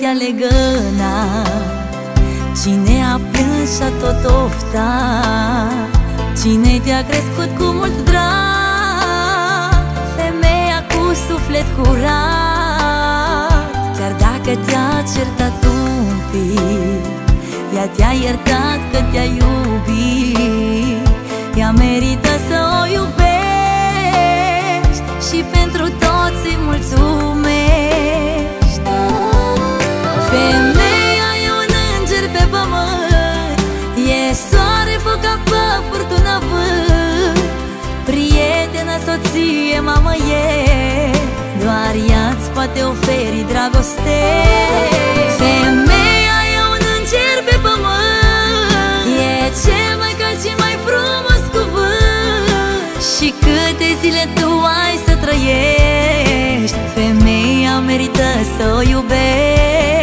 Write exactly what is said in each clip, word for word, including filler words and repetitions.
te-a legănat? Cine a plâns și-a tot oftat? Cine te-a crescut cu mult drag? Femeia cu suflet curat. Chiar dacă te-a certat un pic, ea te-a iertat că te-a iubit. Ea merită să o iubești și pentru toți îi mulțumești. Femeia e un înger pe pământ, e soare, foc, apă, furtună, vânt. Prietenă, soție, mamă e, doar ea-ți poate oferi dragoste. Femeia e un înger pe pământ, e cel mai cald și mai frumos cuvânt. Și câte zile tu ai să trăiești, femeia merită să o iubești.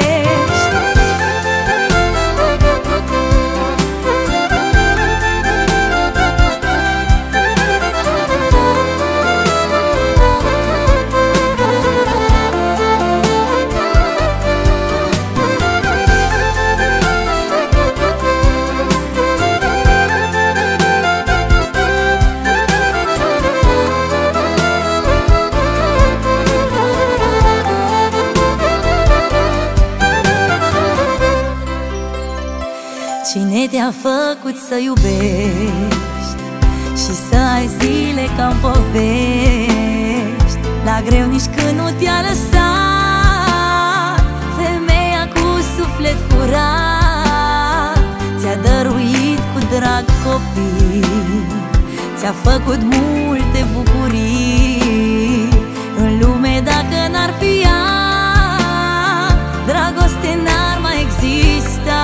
Cine te-a făcut să iubești și să ai zile ca-n povești? La greu nici când nu te-a lăsat, femeia cu suflet curat. Ți-a dăruit cu drag copii, ți-a făcut multe bucurii. În lume dacă n-ar fi ea, dragoste n-ar mai exista.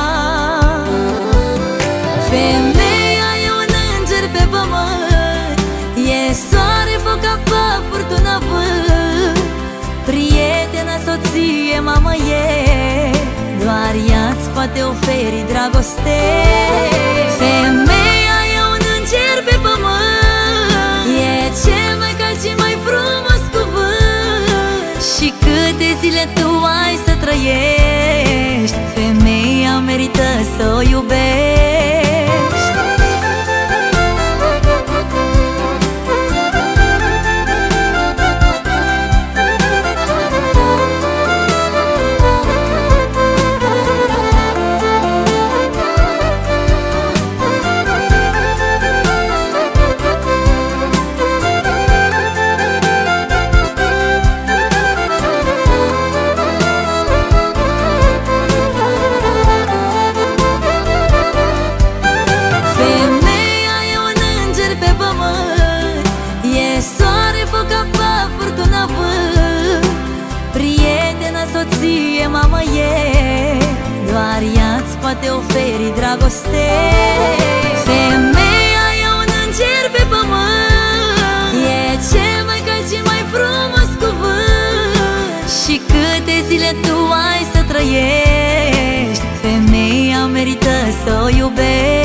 Femeia e un înger pe pământ, e soare, foc, apă, furtună, vânt. Prietenă, soție, mamă e, doar ea-ți poate oferi dragoste. Femeia e un înger pe pământ, e cel mai cald și mai frumos cuvânt. Și câte zile tu ai să trăiești, femeia merită să o iubești. Soție, mamă e, doar ea-ți poate oferi dragoste. Femeia e un înger pe pământ, e cel mai cald și mai frumos cuvânt. Și câte zile tu ai să trăiești, femeia merită să o iubești.